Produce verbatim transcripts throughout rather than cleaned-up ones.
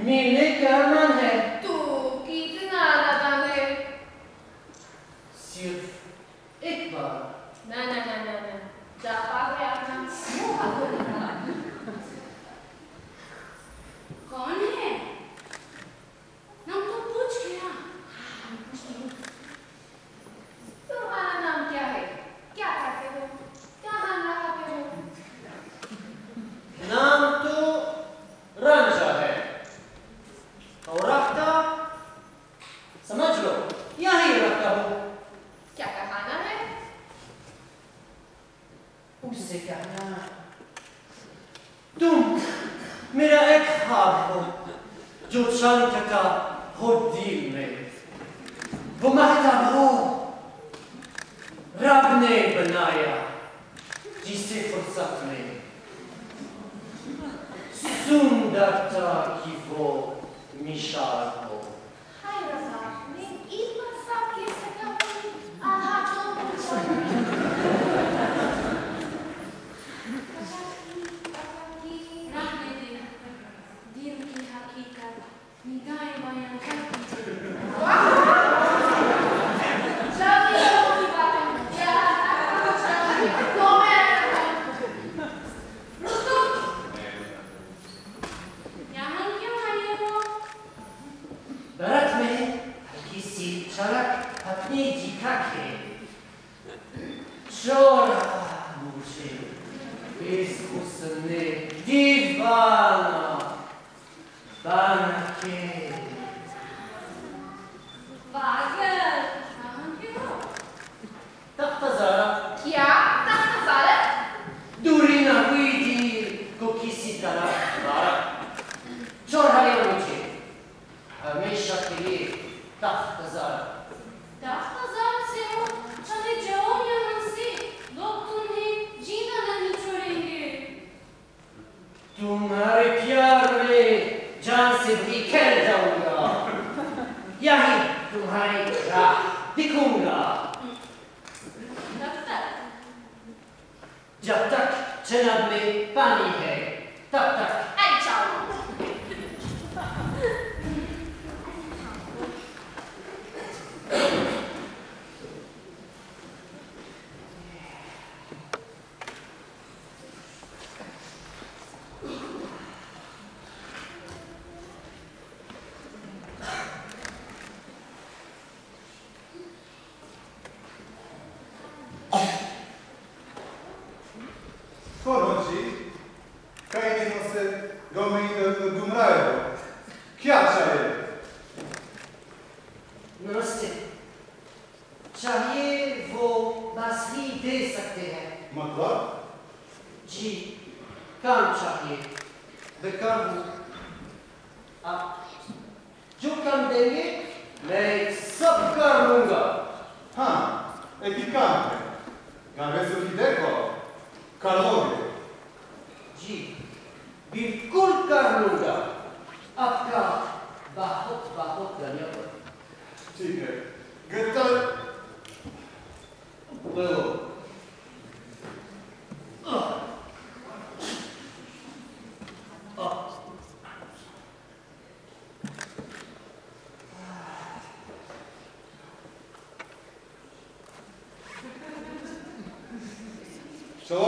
मिलने का मन है। तू कितना लगा है? सिर्फ एक बार। ना ना ना ना ना, जापा है अपना मुँह खोलना। कौन है? नाम तो पूछ गया। तुम्हारा नाम क्या है? क्या करते हो? कहाँ रहते हो? नाम तो रंजा है और रखता समझ लो यहीं रखता हूँ। क्या कहना है? उससे कहना तुम मेरा एक ख्वाब हो जो चांद का हो दिल में, वो महताब हो रब ने बनाया जिसे फुर्सत में सुंदरता की वो मिसाल हो। हाय रज़ा, मैं एक बार साथ कह सकता हूँ, आहा तो पूछो। रहने दे, दिल की हकीकत, निगाहें बयां करती थी। जल्दी करो की बातें, यहाँ तक तो मैं रुको। यहाँ क्यों आए हो? भारत में किसी चलक अपनी जीका के चोरा मुझे इस हुस्न दीवाना बना के। पागल, यहाँ क्यों? तख्तज़ारा क्या? तख्तज़ारा? दूरी न हुई थी को किसी तरह बारा चढ़ाया मुझे हमेशा के लिए तख्तज़ारा। तख्तज़ारा से हो, चले जाओ यहाँ से, लोग तुम्हें जीना नहीं छोड़ेंगे। तुम्हारे प्यार में जान से भी खेल जाऊंगा, यही तुम्हारी राह दिखूंगा। तब तक? जब तक जनाब में पानी है तब तक। आई जाओ। Conosci? Caini nostre gomeni del Gumraevo. क्या चाहिए? नमस्ते, चाहिए वो बासरी दे सकते हैं? मतलब? जी, काम चाहिए, बेकार हूँ। आप जो काम देंगे मैं सब कर लूंगा। हाँ, एक ही काम है। गावेसो की देखो, कर लोगे। जी, बिल्कुल कर लूंगा। आपका बहुत बहुत धन्यवाद। ठीक है। गत्तर लो। चलो।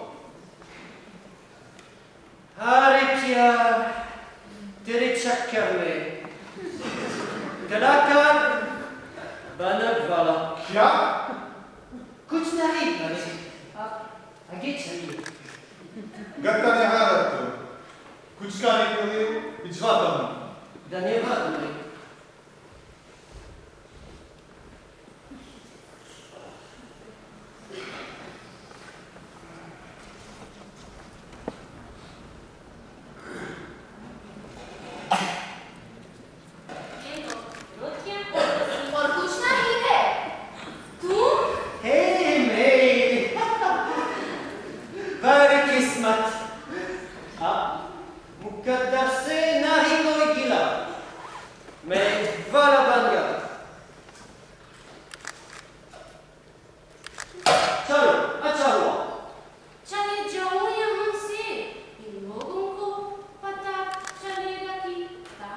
अरे प्यार, तेरे चक्कर में कलाकार बनने वाला। क्या? कुछ नहीं बने, आप आगे चलिए। गत्तर ने हालत तो कुछ करने के लिए भिजवाता हूँ। धन्यवाद मैं। और कुछ नहीं है। तुम? हे मेरी बड़ी किस्मत, आप मुकद्दर से नहीं कोई गिला, मैं वाला बन गया। चलो, अच्छा हुआ। चले जाओ यहाँ से, इन लोगों को पता चलेगा कि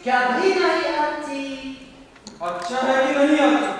क्या भी नहीं आती? अच्छा है कि नहीं आती?